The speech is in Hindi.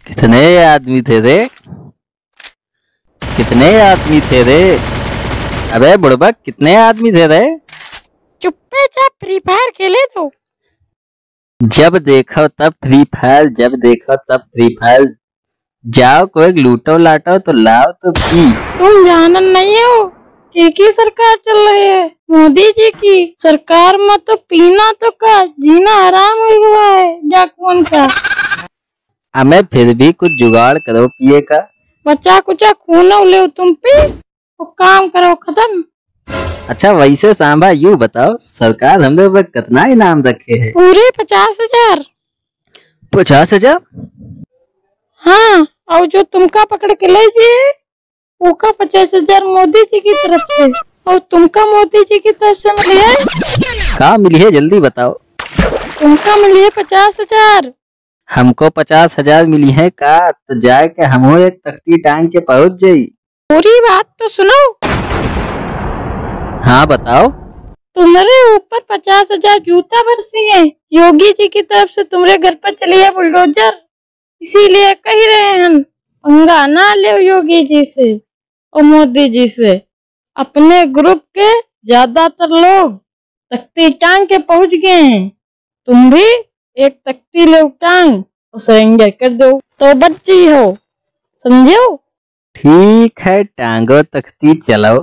कितने आदमी थे रे? कितने आदमी थे रे? अबे बुड़बक, कितने आदमी थे रे? चुप्पे चाप फ्री फायर खेले तो। जब देखो तब फ्री फायर, जब देखो तब फ्री फायर। जाओ कोई लूटो लाटो तो लाओ तो पी। तुम जानन नहीं हो की सरकार चल रही है, मोदी जी की सरकार में तो पीना तो का जीना हराम हो गया है जाकुन का। हमें फिर भी कुछ जुगाड़ करो पिए का। बचा कुचा खून ले तुम पे और काम करो खत्म। अच्छा वैसे सांबा यूं बताओ, सरकार हमने ऊपर कितना इनाम रखे है? पूरे 50,000। 50,000? हाँ, और जो तुमका पकड़ के ले जी वो का 50,000 मोदी जी की तरफ से, और तुमका मोदी जी की तरफ से मिली है। कहाँ मिली है जल्दी बताओ। तुमका मिली है 50,000। हमको 50,000 मिली है का? तो जाए के हमो एक तख्ती टांग के पहुंच जाई। पूरी बात तो सुनो। हाँ बताओ। तुम्हारे ऊपर 50,000 जूता बरसी है योगी जी की तरफ से, तुम्हारे घर पर चली है बुलडोजर। इसीलिए कह रहे हैं हम पंगा ना ले योगी जी से और मोदी जी से। अपने ग्रुप के ज्यादातर लोग तख्ती टांग के पहुंच गए हैं, तुम भी एक तख्ती ले टांग और सरेंडर कर दो तो बच्ची हो, समझो। ठीक है, टांगो तख्ती चलो।